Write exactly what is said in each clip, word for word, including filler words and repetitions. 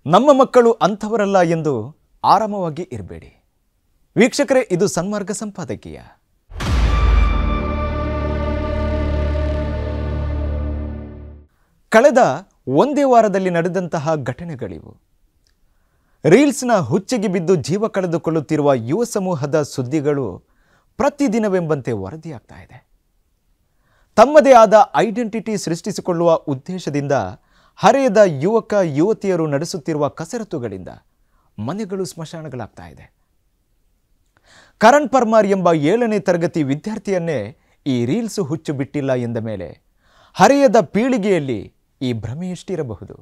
ನಮ್ಮ ಮಕ್ಕಳು ಅಂಥವರಲ್ಲ ಎಂದು ಆರಾಮವಾಗಿ ಇರಬೇಡಿ. ವೀಕ್ಷಕರೇ, ಇದು ಸನ್ಮಾರ್ಗ ಸಂಪಾದಕೀಯ. ಕಳೆದ ಒಂದೇ ವಾರದಲ್ಲಿ ನಡೆದಂತಹ ಘಟನೆಗಳಿವು. ರೀಲ್ಸ್ನ ಹುಚ್ಚೆಗೆ ಬಿದ್ದು ಜೀವ ಕಳೆದುಕೊಳ್ಳುತ್ತಿರುವ ಯುವ ಸಮೂಹದ ಸುದ್ದಿಗಳು ಪ್ರತಿದಿನವೆಂಬಂತೆ ವರದಿಯಾಗ್ತಾ ಇದೆ. ತಮ್ಮದೇ ಆದ ಐಡೆಂಟಿಟಿ ಸೃಷ್ಟಿಸಿಕೊಳ್ಳುವ ಉದ್ದೇಶದಿಂದ ಹರೆಯದ ಯುವಕ ಯುವತಿಯರು ನಡೆಸುತ್ತಿರುವ ಕಸರತ್ತುಗಳಿಂದ ಮನೆಗಳು ಸ್ಮಶಾನಗಳಾಗ್ತಾ ಇದೆ. ಕರಣ್ ಪರ್ಮಾರ್ ಎಂಬ ಏಳನೇ ತರಗತಿ ವಿದ್ಯಾರ್ಥಿಯನ್ನೇ ಈ ರೀಲ್ಸ್ ಹುಚ್ಚು ಬಿಟ್ಟಿಲ್ಲ ಎಂದ ಮೇಲೆ ಹರೆಯದ ಪೀಳಿಗೆಯಲ್ಲಿ ಈ ಭ್ರಮೆ ಎಷ್ಟಿರಬಹುದು?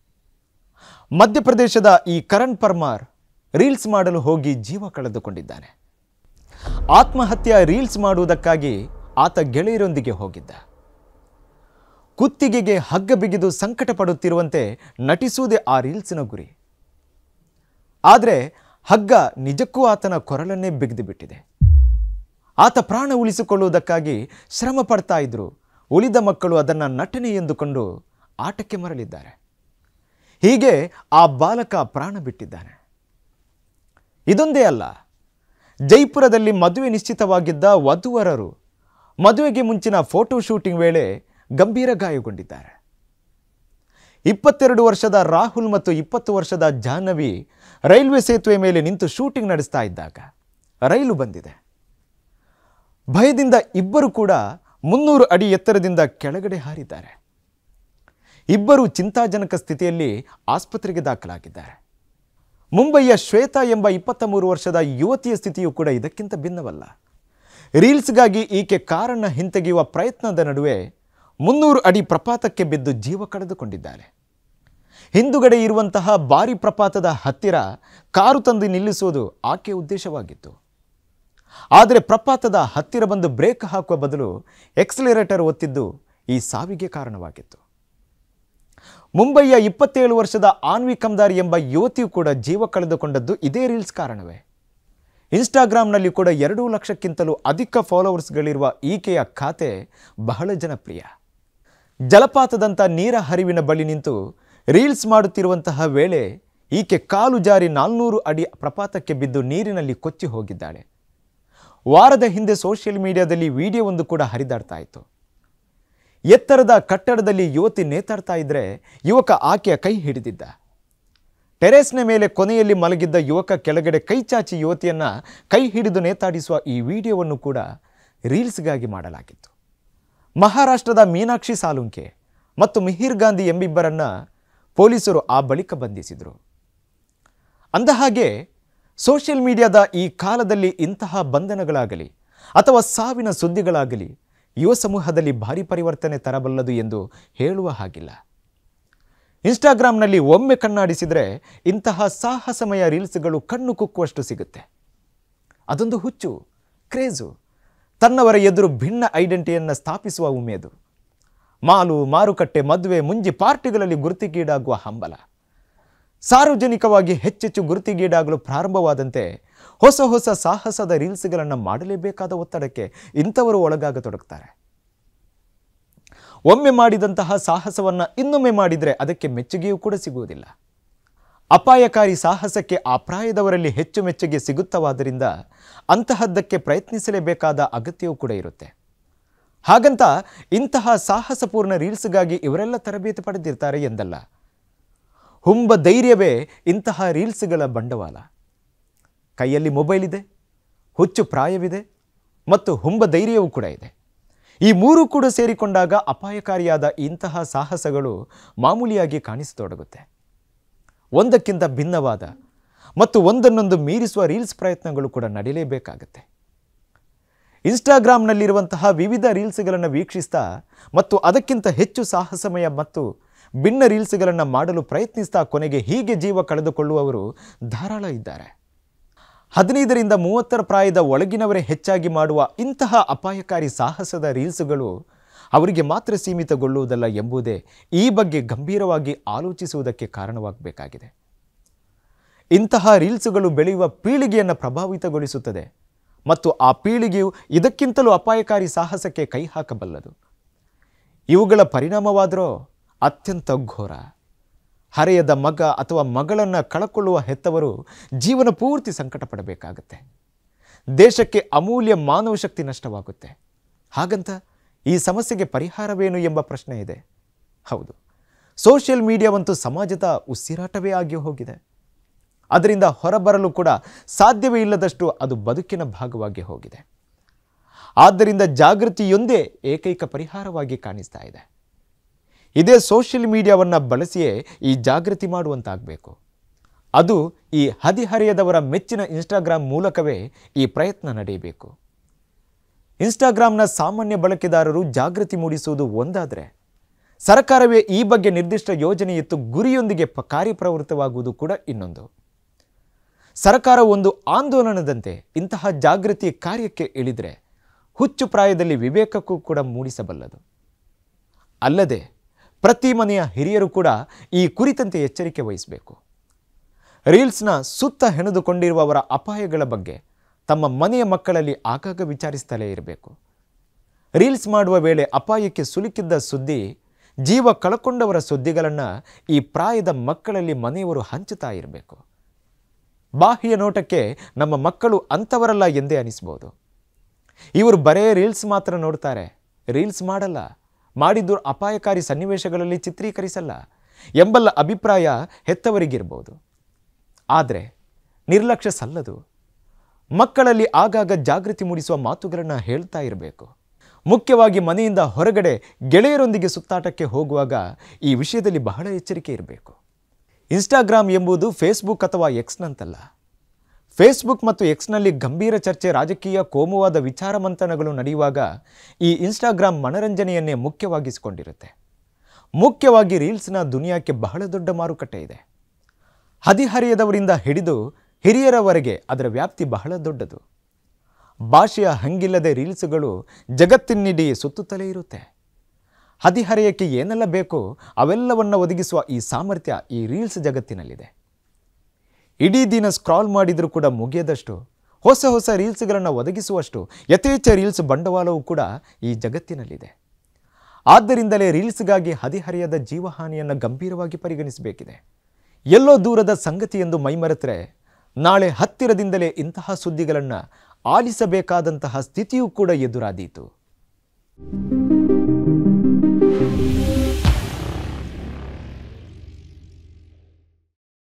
ಮಧ್ಯಪ್ರದೇಶದ ಈ ಕರಣ್ ಪರ್ಮಾರ್ ರೀಲ್ಸ್ ಮಾಡಲು ಹೋಗಿ ಜೀವ ಕಳೆದುಕೊಂಡಿದ್ದಾನೆ. ಆತ್ಮಹತ್ಯೆ ರೀಲ್ಸ್ ಮಾಡುವುದಕ್ಕಾಗಿ ಆತ ಗೆಳೆಯರೊಂದಿಗೆ ಹೋಗಿದ್ದ. ಕುತ್ತಿಗೆಗೆ ಹಗ್ಗ ಬಿಗಿದು ಸಂಕಟ ಪಡುತ್ತಿರುವಂತೆ ನಟಿಸುವುದೇ ಆ ರೀಲ್ಸ್ನ ಗುರಿ. ಆದರೆ ಹಗ್ಗ ನಿಜಕ್ಕೂ ಆತನ ಕೊರಳನ್ನೇ ಬಿಗಿದು ಬಿಟ್ಟಿದೆ. ಆತ ಪ್ರಾಣ ಉಳಿಸಿಕೊಳ್ಳುವುದಕ್ಕಾಗಿ ಶ್ರಮ ಪಡ್ತಾ ಇದ್ರು. ಉಳಿದ ಮಕ್ಕಳು ಅದನ್ನು ನಟನೆ ಎಂದುಕೊಂಡು ಆಟಕ್ಕೆ ಮರಳಿದ್ದಾರೆ. ಹೀಗೆ ಆ ಬಾಲಕ ಪ್ರಾಣ ಬಿಟ್ಟಿದ್ದಾನೆ. ಇದೊಂದೇ ಅಲ್ಲ, ಜೈಪುರದಲ್ಲಿ ಮದುವೆ ನಿಶ್ಚಿತವಾಗಿದ್ದ ವಧುವರರು ಮದುವೆಗೆ ಮುಂಚಿನ ಫೋಟೋ ಶೂಟಿಂಗ್ ವೇಳೆ ಗಂಭೀರ ಗಾಯಗೊಂಡಿದ್ದಾರೆ. ಇಪ್ಪತ್ತೆರಡು ವರ್ಷದ ರಾಹುಲ್ ಮತ್ತು ಇಪ್ಪತ್ತು ವರ್ಷದ ಜಾಹ್ನವಿ ರೈಲ್ವೆ ಸೇತುವೆ ಮೇಲೆ ನಿಂತು ಶೂಟಿಂಗ್ ನಡೆಸ್ತಾ ಇದ್ದಾಗ ರೈಲು ಬಂದಿದೆ. ಭಯದಿಂದ ಇಬ್ಬರು ಕೂಡ ಮುನ್ನೂರು ಅಡಿ ಎತ್ತರದಿಂದ ಕೆಳಗಡೆ ಹಾರಿದ್ದಾರೆ. ಇಬ್ಬರು ಚಿಂತಾಜನಕ ಸ್ಥಿತಿಯಲ್ಲಿ ಆಸ್ಪತ್ರೆಗೆ ದಾಖಲಾಗಿದ್ದಾರೆ. ಮುಂಬಯಿಯ ಶ್ವೇತಾ ಎಂಬ ಇಪ್ಪತ್ತ ಮೂರು ವರ್ಷದ ಯುವತಿಯ ಸ್ಥಿತಿಯು ಕೂಡ ಇದಕ್ಕಿಂತ ಭಿನ್ನವಲ್ಲ. ರೀಲ್ಸ್ಗಾಗಿ ಈಕೆ ಕಾರನ್ನು ಹಿಂತೆಗೆಯುವ ಪ್ರಯತ್ನದ ನಡುವೆ ಮುನ್ನೂರು ಅಡಿ ಪ್ರಪಾತಕ್ಕೆ ಬಿದ್ದು ಜೀವ ಕಳೆದುಕೊಂಡಿದ್ದಾರೆ. ಹಿಂದುಗಡೆ ಇರುವಂತಹ ಭಾರಿ ಪ್ರಪಾತದ ಹತ್ತಿರ ಕಾರು ತಂದು ನಿಲ್ಲಿಸುವುದು ಆಕೆಯ ಉದ್ದೇಶವಾಗಿತ್ತು. ಆದರೆ ಪ್ರಪಾತದ ಹತ್ತಿರ ಬಂದು ಬ್ರೇಕ್ ಹಾಕುವ ಬದಲು ಎಕ್ಸಲರೇಟರ್ ಒತ್ತಿದ್ದು ಈ ಸಾವಿಗೆ ಕಾರಣವಾಗಿತ್ತು. ಮುಂಬಯಿಯ ಇಪ್ಪತ್ತೇಳು ವರ್ಷದ ಆನ್ವಿ ಕಮ್ದಾರಿ ಎಂಬ ಯುವತಿಯು ಕೂಡ ಜೀವ ಕಳೆದುಕೊಂಡದ್ದು ಇದೇ ರೀಲ್ಸ್ ಕಾರಣವೇ. ಇನ್ಸ್ಟಾಗ್ರಾಮ್ನಲ್ಲಿ ಕೂಡ ಎರಡು ಲಕ್ಷಕ್ಕಿಂತಲೂ ಅಧಿಕ ಫಾಲೋವರ್ಸ್ಗಳಿರುವ ಈಕೆಯ ಖಾತೆ ಬಹಳ ಜನಪ್ರಿಯ. ಜಲಪಾತದಂಥ ನೀರ ಹರಿವಿನ ಬಳಿ ನಿಂತು ರೀಲ್ಸ್ ಮಾಡುತ್ತಿರುವಂತಹ ವೇಳೆ ಈಕೆ ಕಾಲು ಜಾರಿ ನಾಲ್ನೂರು ಅಡಿ ಪ್ರಪಾತಕ್ಕೆ ಬಿದ್ದು ನೀರಿನಲ್ಲಿ ಕೊಚ್ಚಿ ಹೋಗಿದ್ದಾಳೆ. ವಾರದ ಹಿಂದೆ ಸೋಷಿಯಲ್ ಮೀಡಿಯಾದಲ್ಲಿ ವಿಡಿಯೋವೊಂದು ಕೂಡ ಹರಿದಾಡ್ತಾ ಇತ್ತು. ಎತ್ತರದ ಕಟ್ಟಡದಲ್ಲಿ ಯುವತಿ ನೇತಾಡ್ತಾ ಇದ್ರೆ ಯುವಕ ಆಕೆಯ ಕೈ ಹಿಡಿದಿದ್ದ. ಟೆರೇಸ್ನ ಮೇಲೆ ಕೊನೆಯಲ್ಲಿ ಮಲಗಿದ್ದ ಯುವಕ ಕೆಳಗಡೆ ಕೈ ಚಾಚಿ ಯುವತಿಯನ್ನ ಕೈ ಹಿಡಿದು ನೇತಾಡಿಸುವ ಈ ವಿಡಿಯೋವನ್ನು ಕೂಡ ರೀಲ್ಸ್ಗಾಗಿ ಮಾಡಲಾಗಿತ್ತು. ಮಹಾರಾಷ್ಟ್ರದ ಮೀನಾಕ್ಷಿ ಸಾಲುಂಕೆ ಮತ್ತು ಮಿಹಿರ್ ಗಾಂಧಿ ಎಂಬಿಬ್ಬರನ್ನ ಪೊಲೀಸರು ಆ ಬಳಿಕ ಬಂಧಿಸಿದರು. ಅಂದಹಾಗೆ ಸೋಷಿಯಲ್ ಮೀಡಿಯಾದ ಈ ಕಾಲದಲ್ಲಿ ಇಂತಹ ಬಂಧನಗಳಾಗಲಿ ಅಥವಾ ಸಾವಿನ ಸುದ್ದಿಗಳಾಗಲಿ ಯುವ ಸಮೂಹದಲ್ಲಿ ಭಾರಿ ಪರಿವರ್ತನೆ ತರಬಲ್ಲದು ಎಂದು ಹೇಳುವ ಹಾಗಿಲ್ಲ. ಇನ್ಸ್ಟಾಗ್ರಾಮ್ನಲ್ಲಿ ಒಮ್ಮೆ ಕಣ್ಣಾಡಿಸಿದರೆ ಇಂತಹ ಸಾಹಸಮಯ ರೀಲ್ಸ್ಗಳು ಕಣ್ಣು ಕುಕ್ಕುವಷ್ಟು ಸಿಗುತ್ತೆ. ಅದೊಂದು ಹುಚ್ಚು, ಕ್ರೇಜು, ತನ್ನವರ ಎದುರು ಭಿನ್ನ ಐಡೆಂಟಿಟಿಯನ್ನು ಸ್ಥಾಪಿಸುವ ಉಮೇದು, ಮಾಲು ಮಾರುಕಟ್ಟೆ ಮದುವೆ ಮುಂಜಿ ಪಾರ್ಟಿಗಳಲ್ಲಿ ಗುರುತಿಗೀಡಾಗುವ ಹಂಬಲ. ಸಾರ್ವಜನಿಕವಾಗಿ ಹೆಚ್ಚೆಚ್ಚು ಗುರುತಿಗೀಡಾಗಲು ಪ್ರಾರಂಭವಾದಂತೆ ಹೊಸ ಹೊಸ ಸಾಹಸದ ರೀಲ್ಸ್ಗಳನ್ನು ಮಾಡಲೇಬೇಕಾದ ಒತ್ತಡಕ್ಕೆ ಇಂಥವರು ಒಳಗಾಗತೊಡಗ್ತಾರೆ. ಒಮ್ಮೆ ಮಾಡಿದಂತಹ ಸಾಹಸವನ್ನು ಇನ್ನೊಮ್ಮೆ ಮಾಡಿದರೆ ಅದಕ್ಕೆ ಮೆಚ್ಚುಗೆಯೂ ಕೂಡ ಸಿಗುವುದಿಲ್ಲ. ಅಪಾಯಕಾರಿ ಸಾಹಸಕ್ಕೆ ಆ ಪ್ರಾಯದವರಲ್ಲಿ ಹೆಚ್ಚು ಮೆಚ್ಚುಗೆ ಸಿಗುತ್ತವಾದ್ದರಿಂದ ಅಂತಹದ್ದಕ್ಕೆ ಪ್ರಯತ್ನಿಸಲೇಬೇಕಾದ ಅಗತ್ಯವೂ ಕೂಡ ಇರುತ್ತೆ. ಹಾಗಂತ ಇಂತಹ ಸಾಹಸಪೂರ್ಣ ರೀಲ್ಸ್ಗಾಗಿ ಇವರೆಲ್ಲ ತರಬೇತಿ ಪಡೆದಿರ್ತಾರೆ ಎಂದಲ್ಲ. ಹುಂಬ ಧೈರ್ಯವೇ ಇಂತಹ ರೀಲ್ಸ್ಗಳ ಬಂಡವಾಳ. ಕೈಯಲ್ಲಿ ಮೊಬೈಲ್ ಇದೆ, ಹುಚ್ಚು ಪ್ರಾಯವಿದೆ ಮತ್ತು ಹುಂಬ ಧೈರ್ಯವೂ ಕೂಡ ಇದೆ. ಈ ಮೂರು ಕೂಡ ಸೇರಿಕೊಂಡಾಗ ಅಪಾಯಕಾರಿಯಾದ ಇಂತಹ ಸಾಹಸಗಳು ಮಾಮೂಲಿಯಾಗಿ ಕಾಣಿಸತೊಡಗುತ್ತೆ. ಒಂದಕ್ಕಿಂತ ಭಿನ್ನವಾದ ಮತ್ತು ಒಂದನ್ನೊಂದು ಮೀರಿಸುವ ರೀಲ್ಸ್ ಪ್ರಯತ್ನಗಳು ಕೂಡ ನಡೆಯಲೇಬೇಕಾಗತ್ತೆ. ಇನ್ಸ್ಟಾಗ್ರಾಮ್ನಲ್ಲಿರುವಂತಹ ವಿವಿಧ ರೀಲ್ಸ್ಗಳನ್ನು ವೀಕ್ಷಿಸ್ತಾ ಮತ್ತು ಅದಕ್ಕಿಂತ ಹೆಚ್ಚು ಸಾಹಸಮಯ ಮತ್ತು ಭಿನ್ನ ರೀಲ್ಸ್ಗಳನ್ನು ಮಾಡಲು ಪ್ರಯತ್ನಿಸ್ತಾ ಕೊನೆಗೆ ಹೀಗೆ ಜೀವ ಕಳೆದುಕೊಳ್ಳುವವರು ಧಾರಾಳ ಇದ್ದಾರೆ. ಹದಿನೈದರಿಂದ ಮೂವತ್ತರ ಪ್ರಾಯದ ಒಳಗಿನವರೇ ಹೆಚ್ಚಾಗಿ ಮಾಡುವ ಇಂತಹ ಅಪಾಯಕಾರಿ ಸಾಹಸದ ರೀಲ್ಸ್ಗಳು ಅವರಿಗೆ ಮಾತ್ರ ಸೀಮಿತಗೊಳ್ಳುವುದಲ್ಲ ಎಂಬುದೇ ಈ ಬಗ್ಗೆ ಗಂಭೀರವಾಗಿ ಆಲೋಚಿಸುವುದಕ್ಕೆ ಕಾರಣವಾಗಬೇಕಾಗಿದೆ. ಇಂತಹ ರೀಲ್ಸ್ಗಳು ಬೆಳೆಯುವ ಪೀಳಿಗೆಯನ್ನು ಪ್ರಭಾವಿತಗೊಳಿಸುತ್ತದೆ ಮತ್ತು ಆ ಪೀಳಿಗೆಯು ಇದಕ್ಕಿಂತಲೂ ಅಪಾಯಕಾರಿ ಸಾಹಸಕ್ಕೆ ಕೈ ಹಾಕಬಲ್ಲದು. ಇವುಗಳ ಪರಿಣಾಮವಾದರೂ ಅತ್ಯಂತ ಘೋರ. ಹರೆಯದ ಮಗ ಅಥವಾ ಮಗಳನ್ನು ಕಳಕೊಳ್ಳುವ ಹೆತ್ತವರು ಜೀವನ ಪೂರ್ತಿ ಸಂಕಟ ಪಡಬೇಕಾಗತ್ತೆ. ದೇಶಕ್ಕೆ ಅಮೂಲ್ಯ ಮಾನವ ಶಕ್ತಿ ನಷ್ಟವಾಗುತ್ತೆ. ಹಾಗಂತ ಈ ಸಮಸ್ಯೆಗೆ ಪರಿಹಾರವೇನು ಎಂಬ ಪ್ರಶ್ನೆ ಇದೆ. ಹೌದು, ಸೋಷಿಯಲ್ ಮೀಡಿಯಾವಂತೂ ಸಮಾಜದ ಉಸಿರಾಟವೇ ಆಗಿ ಹೋಗಿದೆ. ಅದರಿಂದ ಹೊರಬರಲು ಕೂಡ ಸಾಧ್ಯವೇ ಇಲ್ಲದಷ್ಟು ಅದು ಬದುಕಿನ ಭಾಗವಾಗಿ ಹೋಗಿದೆ. ಆದ್ದರಿಂದ ಜಾಗೃತಿಯೊಂದೇ ಏಕೈಕ ಪರಿಹಾರವಾಗಿ ಕಾಣಿಸ್ತಾ ಇದೆ. ಇದೇ ಸೋಷಿಯಲ್ ಮೀಡಿಯಾವನ್ನು ಬಳಸಿಯೇ ಈ ಜಾಗೃತಿ ಮಾಡುವಂತಾಗಬೇಕು. ಅದು ಈ ಹದಿಹರೆಯದವರ ಮೆಚ್ಚಿನ ಇನ್ಸ್ಟಾಗ್ರಾಮ್ ಮೂಲಕವೇ ಈ ಪ್ರಯತ್ನ ನಡೆಯಬೇಕು. ಇನ್ಸ್ಟಾಗ್ರಾಮ್ನ ಸಾಮಾನ್ಯ ಬಳಕೆದಾರರು ಜಾಗೃತಿ ಮೂಡಿಸುವುದು ಒಂದಾದರೆ, ಸರ್ಕಾರವೇ ಈ ಬಗ್ಗೆ ನಿರ್ದಿಷ್ಟ ಯೋಜನೆ ಇತ್ತು ಗುರಿಯೊಂದಿಗೆ ಪ ಕಾರ್ಯಪ್ರವೃತ್ತವಾಗುವುದು ಕೂಡ ಇನ್ನೊಂದು. ಸರ್ಕಾರ ಒಂದು ಆಂದೋಲನದಂತೆ ಇಂತಹ ಜಾಗೃತಿ ಕಾರ್ಯಕ್ಕೆ ಇಳಿದರೆ ಹುಚ್ಚು ಪ್ರಾಯದಲ್ಲಿ ವಿವೇಕಕ್ಕೂ ಕೂಡ ಮೂಡಿಸಬಲ್ಲದು. ಅಲ್ಲದೆ ಪ್ರತಿ ಮನೆಯ ಹಿರಿಯರು ಕೂಡ ಈ ಕುರಿತಂತೆ ಎಚ್ಚರಿಕೆ ವಹಿಸಬೇಕು. ರೀಲ್ಸ್ನ ಸುತ್ತ ಹೆಣೆದುಕೊಂಡಿರುವವರ ಅಪಾಯಗಳ ಬಗ್ಗೆ ತಮ್ಮ ಮನೆಯ ಮಕ್ಕಳಲ್ಲಿ ಆಗಾಗ ವಿಚಾರಿಸ್ತಲೇ ಇರಬೇಕು. ರೀಲ್ಸ್ ಮಾಡುವ ವೇಳೆ ಅಪಾಯಕ್ಕೆ ಸಿಲುಕಿದ್ದ ಸುದ್ದಿ, ಜೀವ ಕಳಕೊಂಡವರ ಸುದ್ದಿಗಳನ್ನು ಈ ಪ್ರಾಯದ ಮಕ್ಕಳಲ್ಲಿ ಮನೆಯವರು ಹಂಚುತ್ತಾ ಇರಬೇಕು. ಬಾಹ್ಯ ನೋಟಕ್ಕೆ ನಮ್ಮ ಮಕ್ಕಳು ಅಂಥವರಲ್ಲ ಎಂದೇ ಅನಿಸ್ಬೋದು. ಇವರು ಬರೇ ರೀಲ್ಸ್ ಮಾತ್ರ ನೋಡ್ತಾರೆ, ರೀಲ್ಸ್ ಮಾಡಲ್ಲ, ಮಾಡಿದ್ದು ಅಪಾಯಕಾರಿ ಸನ್ನಿವೇಶಗಳಲ್ಲಿ ಚಿತ್ರೀಕರಿಸಲ್ಲ ಎಂಬಲ್ಲ ಅಭಿಪ್ರಾಯ ಹೆತ್ತವರಿಗಿರ್ಬೋದು. ಆದರೆ ನಿರ್ಲಕ್ಷ್ಯ ಸಲ್ಲದು. ಮಕ್ಕಳಲ್ಲಿ ಆಗಾಗ ಜಾಗೃತಿ ಮೂಡಿಸುವ ಮಾತುಗಳನ್ನು ಹೇಳ್ತಾ ಇರಬೇಕು. ಮುಖ್ಯವಾಗಿ ಮನೆಯಿಂದ ಹೊರಗಡೆ ಗೆಳೆಯರೊಂದಿಗೆ ಸುತ್ತಾಟಕ್ಕೆ ಹೋಗುವಾಗ ಈ ವಿಷಯದಲ್ಲಿ ಬಹಳ ಎಚ್ಚರಿಕೆ ಇರಬೇಕು. ಇನ್ಸ್ಟಾಗ್ರಾಮ್ ಎಂಬುದು ಫೇಸ್ಬುಕ್ ಅಥವಾ ಎಕ್ಸ್ನಂತಲ್ಲ. ಫೇಸ್ಬುಕ್ ಮತ್ತು ಎಕ್ಸ್ನಲ್ಲಿ ಗಂಭೀರ ಚರ್ಚೆ, ರಾಜಕೀಯ, ಕೋಮುವಾದ ವಿಚಾರ ಮಂಥನಗಳು ನಡೆಯುವಾಗ ಈ ಇನ್ಸ್ಟಾಗ್ರಾಮ್ ಮನರಂಜನೆಯನ್ನೇ ಮುಖ್ಯವಾಗಿಸಿಕೊಂಡಿರುತ್ತೆ. ಮುಖ್ಯವಾಗಿ ರೀಲ್ಸ್ನ ದುನಿಯಾಕ್ಕೆ ಬಹಳ ದೊಡ್ಡ ಮಾರುಕಟ್ಟೆ ಇದೆ. ಹದಿಹರೆಯದವರಿಂದ ಹಿಡಿದು ಹಿರಿಯರವರೆಗೆ ಅದರ ವ್ಯಾಪ್ತಿ ಬಹಳ ದೊಡ್ಡದು. ಭಾಷೆಯ ಹಂಗಿಲ್ಲದೆ ರೀಲ್ಸ್ಗಳು ಜಗತ್ತಿನಿಡೀ ಸುತ್ತುತ್ತಲೇ ಇರುತ್ತೆ. ಹದಿಹರೆಯಕ್ಕೆ ಏನೆಲ್ಲ ಬೇಕೋ ಅವೆಲ್ಲವನ್ನು ಒದಗಿಸುವ ಈ ಸಾಮರ್ಥ್ಯ ಈ ರೀಲ್ಸ್ ಜಗತ್ತಿನಲ್ಲಿದೆ. ಇಡೀ ದಿನ ಸ್ಕ್ರಾಲ್ ಮಾಡಿದರೂ ಕೂಡ ಮುಗಿಯದಷ್ಟು ಹೊಸ ಹೊಸ ರೀಲ್ಸ್ಗಳನ್ನು ಒದಗಿಸುವಷ್ಟು ಯಥೇಚ್ಛ ರೀಲ್ಸ್ ಬಂಡವಾಳವೂ ಕೂಡ ಈ ಜಗತ್ತಿನಲ್ಲಿದೆ. ಆದ್ದರಿಂದಲೇ ರೀಲ್ಸ್ಗಾಗಿ ಹದಿಹರೆಯದ ಜೀವಹಾನಿಯನ್ನು ಗಂಭೀರವಾಗಿ ಪರಿಗಣಿಸಬೇಕಿದೆ. ಎಲ್ಲೋ ದೂರದ ಸಂಗತಿ ಎಂದು ಮೈಮರೆತರೆ ನಾಳೆ ಹತ್ತಿರದಿಂದಲೇ ಇಂತಹ ಸುದ್ದಿಗಳನ್ನು ಆಲಿಸಬೇಕಾದಂತಹ ಸ್ಥಿತಿಯೂ ಕೂಡ ಎದುರಾದೀತು.